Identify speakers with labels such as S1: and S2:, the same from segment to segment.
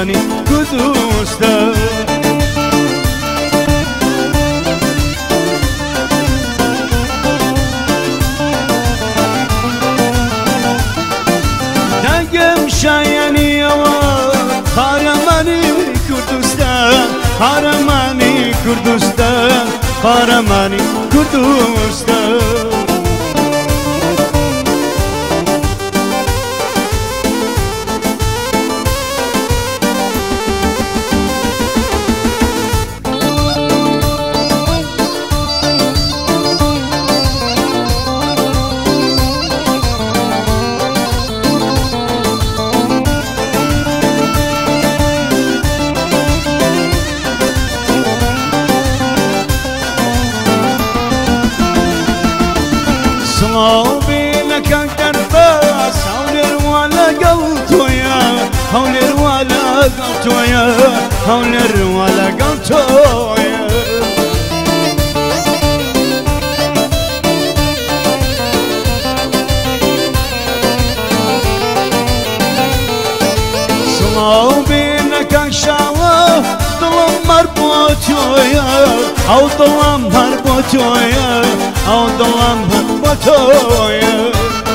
S1: هەڵێرمانی کوردستە دەنگم شایەنیەوە قارەمانی کوردستە قارەمانی کوردستە قارەمانی کوردستە صوبينك درباس هولر ولا قلتويا هولر ولا قلتويا هولر ولا قلتويا صوبينك شاوه ظلم مربوطويا او ظلم مربوطويا او ظلم مربوطويا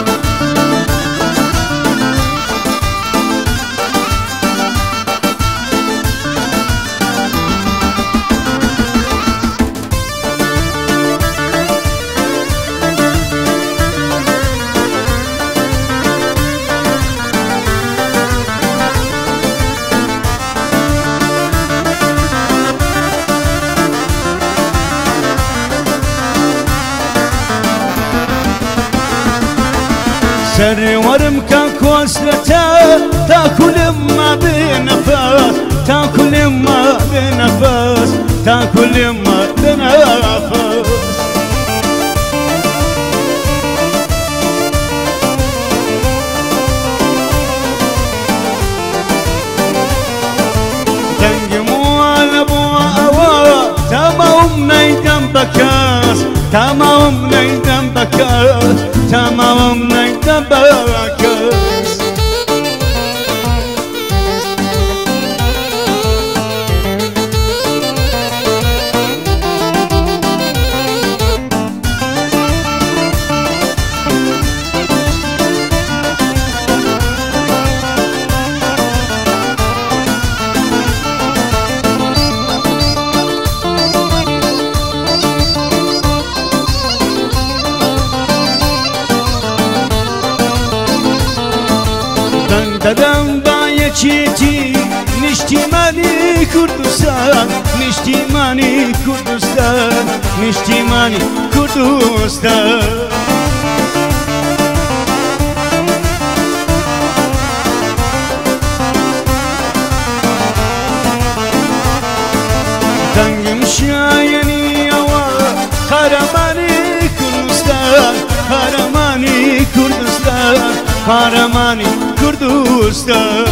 S1: سرورم كان كوسلته تاكل ما بنفس تاكل ما بنفس تاكل ما بنفس دنجمو على بوا تمام نيدم بكاس تمام نيدم بكاس تمام نيدم بكاس ددم با یکیتی نیشتیمانی کردستان نیشتیمانی کردستان نیشتیمانی کردستان دنگم شایانی اوا قهرمانی کردستان قهرمانی کردستان قهرمانی کردستان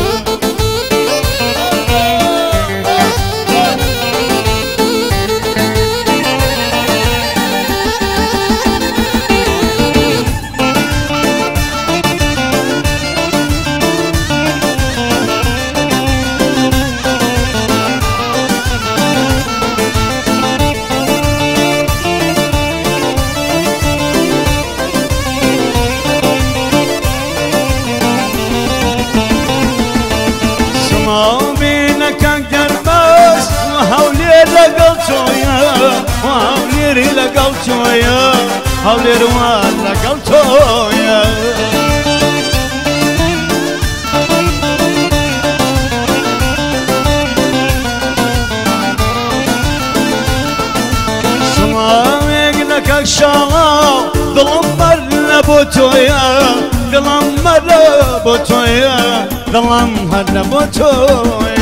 S1: هولير لقلتويا هولير ولا قلتويا سماويق لك الشغال ظلم لبوتويا ظلم لبوتويا ظلم لبوتويا